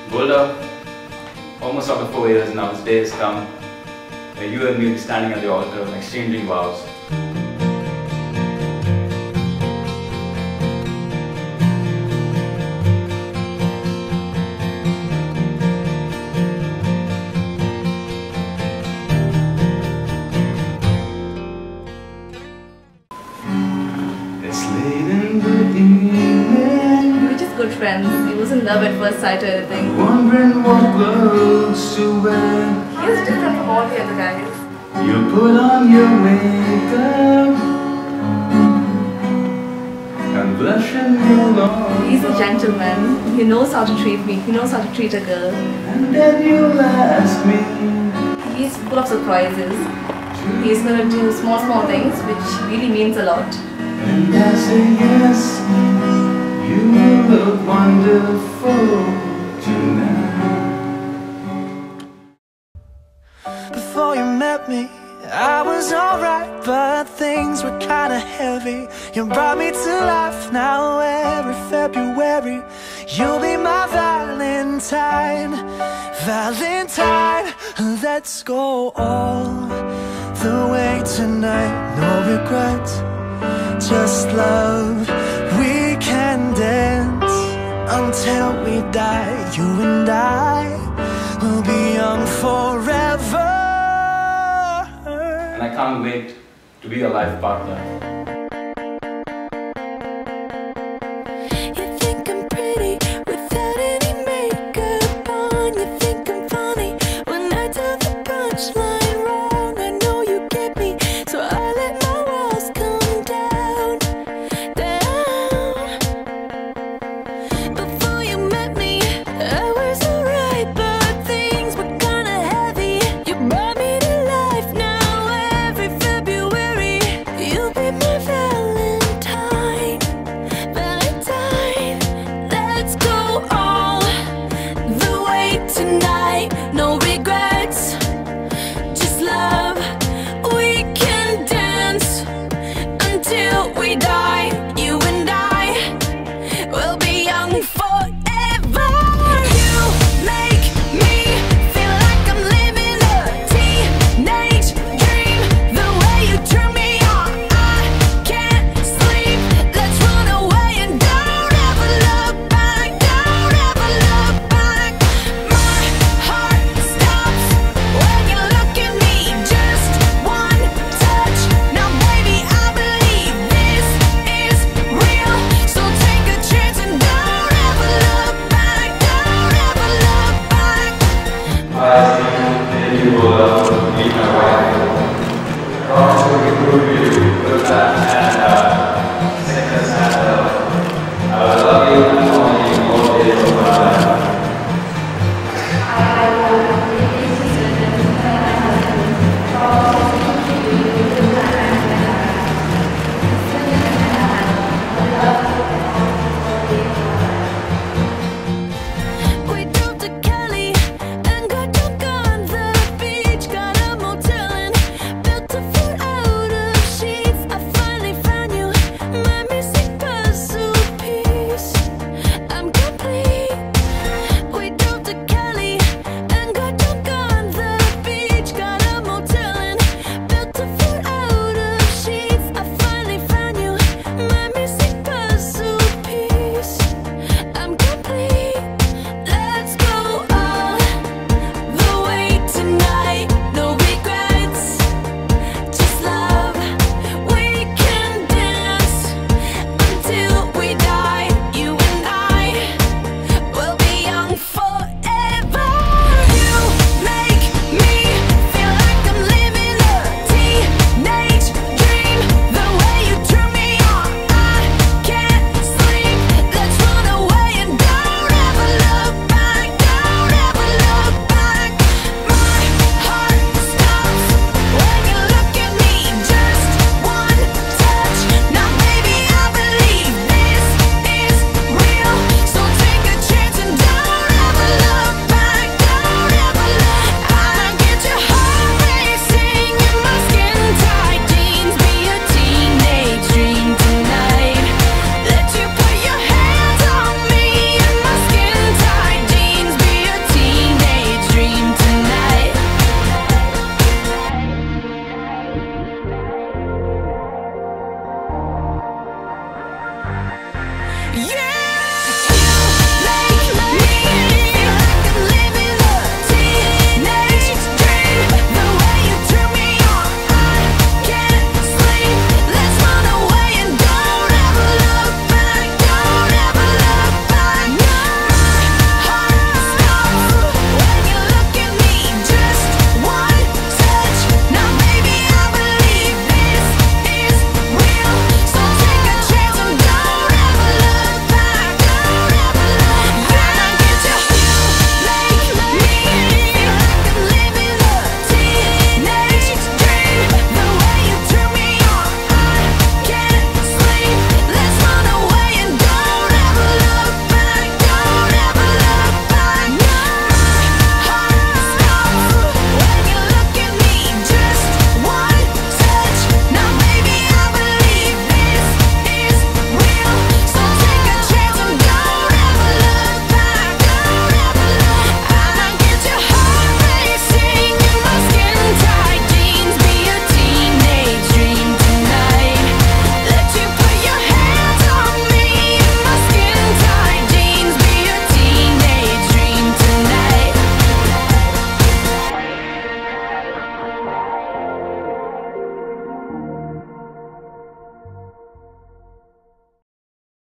Golda, almost after 4 years now, this day has come where you and me will be standing at the altar and exchanging vows. It's late in the evening. We were just good friends. It wasn't love at first sight or anything. Wondering what clothes to wear. He was different from all the other guys. You put on your makeup and blush in your long. He's a gentleman. He knows how to treat me. He knows how to treat a girl. And then you'll ask me. He's full of surprises. He's going to do small things which really means a lot. And I say yes, you look wonderful tonight. Before you met me, I was alright, but things were kinda heavy. You brought me to life. Now every February you'll be my Valentine. Valentine, let's go all the way tonight. No regrets, just love. We can dance until we die. You and I will be young forever. And I can't wait to be your life partner.